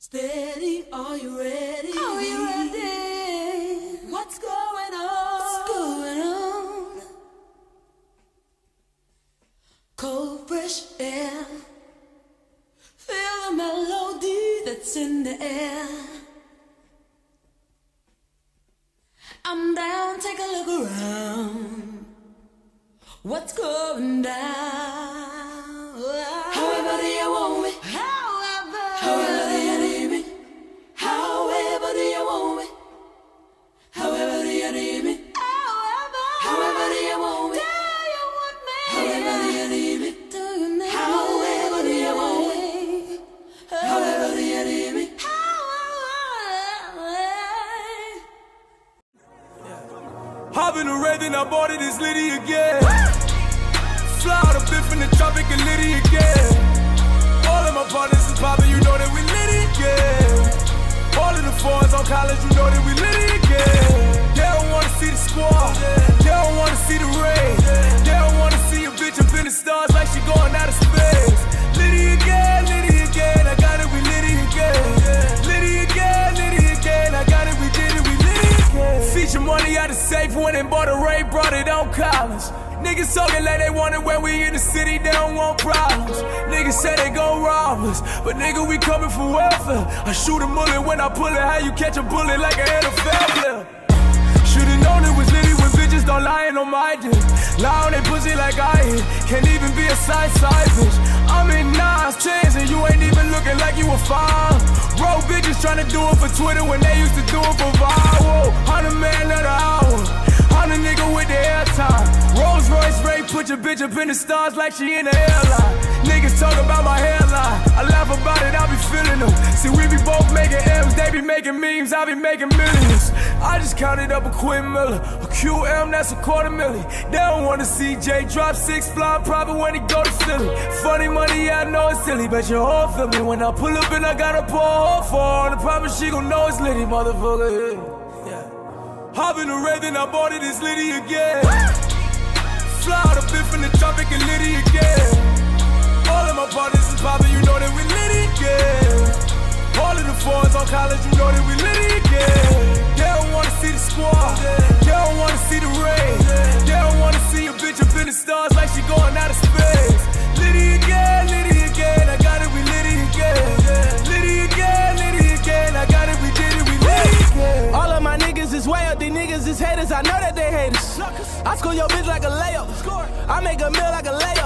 Steady, are you ready? Are you ready? What's going on? What's going on? Cold, fresh air. Feel the melody that's in the air. I'm down, take a look around. What's going down? However do you want me? However do you need me? However do you want me? However do you need me? However do you want me? However do you need me? However do you want me? However do you need me? Hop in the red, then I bought it, it's Liddy again. Fly out a bit from the tropic and Liddy again. All of my partners is poppin', you know that we Liddy again. All of the fours on college, you know that we Liddy again. They don't wanna see the squad, they don't wanna see the rain. They don't wanna see a bitch up in the stars like she going out of space. Liddy again, I got it, we Liddy again. Liddy again, I got it, we did it, we Liddy again. Feature money out of safe, went and bought a Ray, brought it on college. Niggas talking like they want it when we in the city, they don't want problems. Niggas say they gon' rob us, but nigga, we coming for welfare. I shoot a bullet when I pull it, how you catch a bullet like an NFL player? Should've known it was Liddy when bitches don't lying on my dick. Lie on they pussy like I hit, can't even be a side bitch. I'm in 9s, 10s, and you ain't even looking like you a 5. Bro, bitches tryna do it for Twitter when they used to do it for viral. 100 man of the hour, I'm the nigga with the airtime. Rolls Royce Ray, put your bitch up in the stars like she in the airline. Niggas talk about my hairline, I laugh about it, I be feeling them. See, we be both making M's, they be making memes, I be making millions. I just counted up a Quinn Miller, a QM, that's a $250,000. They don't wanna see Jay drop 6 flying private when he go to Philly. Funny money, yeah, I know it's silly, but your whole feel me when I pull up and I gotta pour a hole for her. I promise she gon' know it's Liddy, motherfucker. Yeah. Hop in the red, then I bought it, it's Liddy again. Fly out a bit from the tropic and Liddy again. All of my partners is poppin', you know that we Liddy again. All of the fours on college, you know that we Liddy again. They don't wanna see the squad, they don't wanna see the rain. They don't wanna see a bitch up in the stars like she going out of space. Liddy again, I got it, we Liddy again. Liddy again, I got it, we did it, we Liddy again. All of my niggas is way up, these niggas is haters, I know that they hate us. I score your bitch like a layup, I make a meal like a layup.